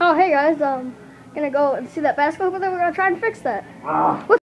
Oh, hey guys, gonna go and see that basketball, but then we're gonna try and fix that. Ah.